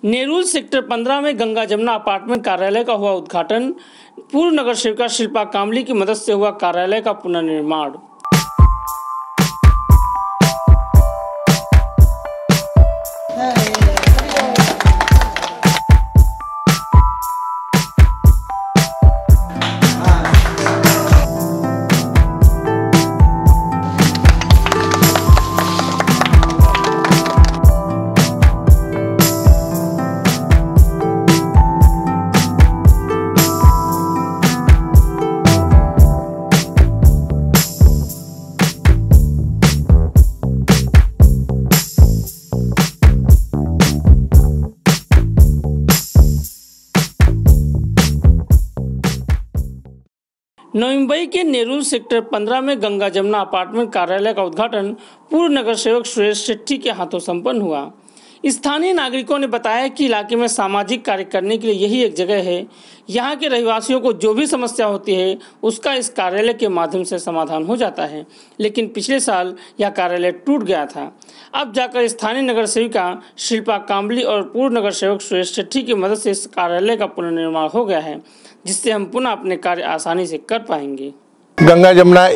Nerul sector 15 में Ganga Jamuna apartment कार्यालय का हुआ उद्घाटन। पूर्व नगर सेविका शिल्पा कामली की मदद से हुआ कार्यालय का पुनर्निर्माण। नवी मुंबई के नेरुल सेक्टर 15 में गंगा जमुना अपार्टमेंट कार्यालय का उद्घाटन पूर्व नगर सेवक सुरेश शेट्टी के हाथों संपन्न हुआ। स्थानीय नागरिकों ने बताया कि इलाके में सामाजिक कार्य करने के लिए यही एक जगह है। यहाँ के रहवासियों को जो भी समस्या होती है उसका इस कार्यालय के माध्यम से समाधान हो जाता है, लेकिन पिछले साल यह कार्यालय टूट गया था। अब जाकर स्थानीय नगर सेविका शिल्पा कामली और पूर्व नगर सेवक सुरेश शेट्टी की मदद से इस कार्यालय का पुनर्निर्माण हो गया है, जिससे हम पुनः अपने कार्य आसानी से कर पाएंगे। गंगा जमुना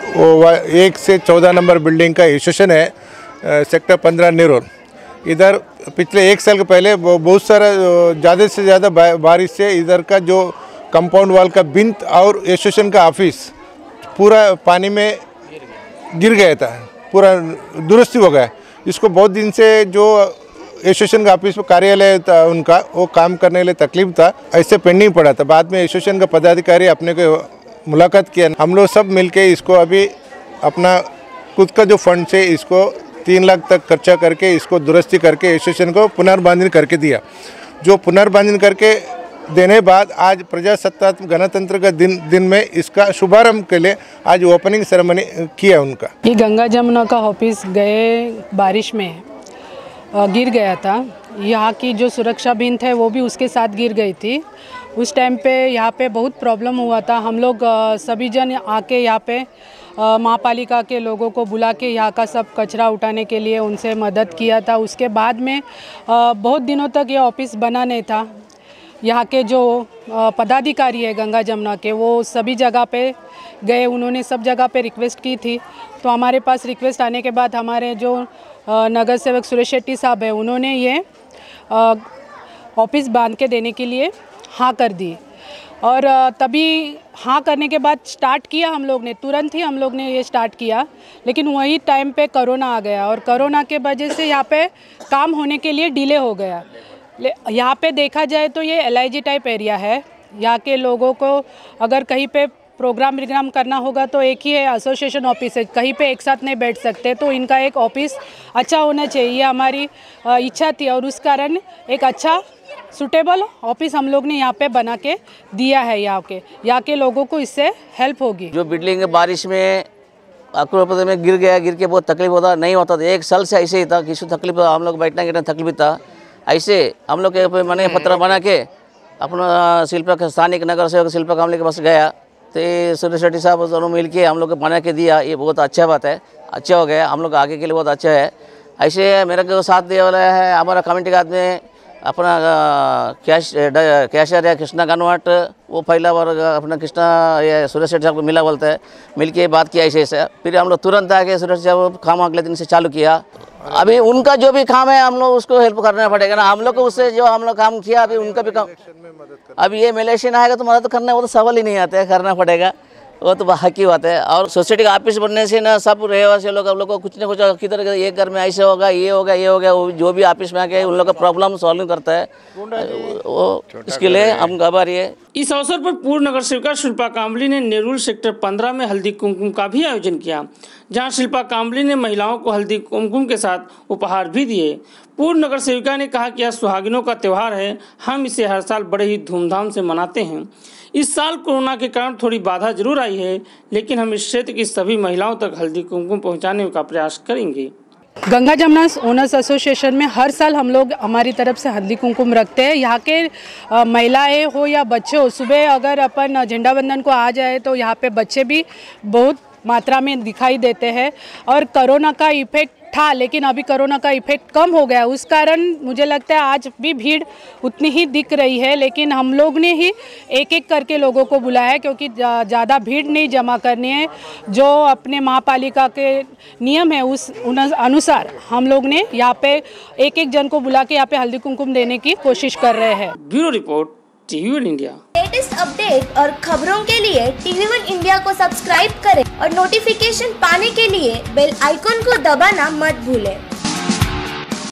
एक से 14 नंबर बिल्डिंग का स्टेशन है सेक्टर 15 नेरुल। इधर पिछले एक साल के पहले बहुत सारा ज़्यादा से ज़्यादा बारिश से इधर का जो कंपाउंड वॉल का भिंत और स्टेशन का ऑफिस पूरा पानी में गिर गया था, पूरा दुरुस्ती हो गया। इसको बहुत दिन से जो स्टेशन का ऑफिस में कार्यालय था उनका, वो काम करने के लिए तकलीफ था, ऐसे पेंडिंग पड़ा था। बाद में स्टेशन का पदाधिकारी अपने को मुलाकात किया। हम लोग सब मिलके इसको अभी अपना खुद का जो फंड से इसको 3 लाख तक खर्चा करके इसको दुरुस्ती करके स्टेशन को पुनर्बांधन करके दिया। जो पुनर्बांधन करके देने बाद आज प्रजासत्तात्मक गणतंत्र का दिन में इसका शुभारंभ के लिए आज ओपनिंग सेरेमनी किया उनका। ये गंगा जमुना का ऑफिस गए बारिश में गिर गया था। यहाँ की जो सुरक्षा भिंत है वो भी उसके साथ गिर गई थी। उस टाइम पे यहाँ पे बहुत प्रॉब्लम हुआ था। हम लोग सभी जन आके यहाँ पे महापालिका के लोगों को बुला के यहाँ का सब कचरा उठाने के लिए उनसे मदद किया था। उसके बाद में बहुत दिनों तक ये ऑफिस बना नहीं था। यहाँ के जो पदाधिकारी है गंगा जमुना के, वो सभी जगह पे गए, उन्होंने सब जगह पे रिक्वेस्ट की थी। तो हमारे पास रिक्वेस्ट आने के बाद हमारे जो नगर सेवक सुरेश शेट्टी साहब है, उन्होंने ये ऑफिस बांध के देने के लिए हाँ कर दी। और तभी हाँ करने के बाद स्टार्ट किया हम लोग ने, तुरंत ही हम लोग ने ये स्टार्ट किया। लेकिन वही टाइम पे कोरोना आ गया और कोरोना के वजह से यहाँ पे काम होने के लिए डिले हो गया। यहाँ पे देखा जाए तो ये LIG टाइप एरिया है। यहाँ के लोगों को अगर कहीं पे प्रोग्राम करना होगा तो एक ही है एसोसिएशन ऑफिस है, कहीं पे एक साथ नहीं बैठ सकते। तो इनका एक ऑफिस अच्छा होना चाहिए, हमारी इच्छा थी और उस कारण एक अच्छा सूटेबल ऑफिस हम लोग ने यहाँ पे बना के दिया है। यहाँ के लोगों को इससे हेल्प होगी। जो बिल्डिंग बारिश में अक्टूबर में गिर के बहुत तकलीफ होता नहीं होता था। एक साल से ऐसे ही था, किसी तकलीफ हम लोग बैठना गिरना तकलीफ था। ऐसे हम लोग के मैंने पत्र बना के अपना शिल्पा स्थानिक नगर सेवक शिल्पा कामली के पास गया तो सुरेश शेट्टी साहब दोनों मिल के हम लोग को बना के दिया। ये बहुत अच्छा बात है, अच्छा हो गया, हम लोग आगे के लिए बहुत अच्छा है। ऐसे मेरे को साथ दिया वाला है हमारा कमेटी का आदमी अपना कैशियर है कृष्णा गनवाट, वो पहला बार अपना कृष्णा ये सुरेश शेट्टी साहब को मिला बोलता है, मिल के बात किया ऐसे। फिर हम लोग तुरंत आके सुरेश साहब काम अगले दिन से चालू किया। अभी उनका जो भी काम है हम लोग उसको हेल्प करना पड़ेगा ना। हम लोग को उससे जो हम लोग काम किया अभी उनका भी काम, अभी ये इलेक्शन आएगा तो मदद करना, वो तो सवाल ही नहीं आता है, करना पड़ेगा, वो तो हक की बात है। और सोसाइटी का ऑफिस बनने से ना सब रहवासी लोग हम लोग को कुछ ना कुछ किधर ये घर में ऐसे होगा, ये होगा, ये हो गया, वो जो भी ऑफिस में आके उन लोग का प्रॉब्लम सॉल्व करता है, वो इसके लिए हम आभारी है। इस अवसर पर पूर्व नगर सेविका शिल्पा कामली ने नेरुल सेक्टर 15 में हल्दी कुमकुम का भी आयोजन किया, जहां शिल्पा कामली ने महिलाओं को हल्दी कुमकुम के साथ उपहार भी दिए। पूर्व नगर सेविका ने कहा कि यह सुहागिनों का त्यौहार है, हम इसे हर साल बड़े ही धूमधाम से मनाते हैं। इस साल कोरोना के कारण थोड़ी बाधा जरूर आई है, लेकिन हम इस क्षेत्र की सभी महिलाओं तक हल्दी कुमकुम पहुंचाने का प्रयास करेंगे। गंगा जमुना ओनर्स एसोसिएशन में हर साल हम लोग हमारी तरफ से हल्दी कुमकुम रखते हैं। यहाँ के महिलाएं हो या बच्चे हो, सुबह अगर अपन झंडा वंदन को आ जाए तो यहाँ पे बच्चे भी बहुत मात्रा में दिखाई देते हैं। और कोरोना का इफेक्ट था, लेकिन अभी कोरोना का इफेक्ट कम हो गया, उस कारण मुझे लगता है आज भी भीड़ उतनी ही दिख रही है। लेकिन हम लोग ने ही एक एक करके लोगों को बुलाया है, क्योंकि ज़्यादा भीड़ नहीं जमा करनी है। जो अपने महापालिका के नियम है उस अनुसार हम लोग ने यहाँ पे एक एक जन को बुला के यहाँ पे हल्दी कुमकुम देने की कोशिश कर रहे हैं। Bureau report, TV1 India. Latest update और खबरों के लिए TV1 इंडिया को सब्सक्राइब करें और नोटिफिकेशन पाने के लिए बेल आइकॉन को दबाना मत भूलें।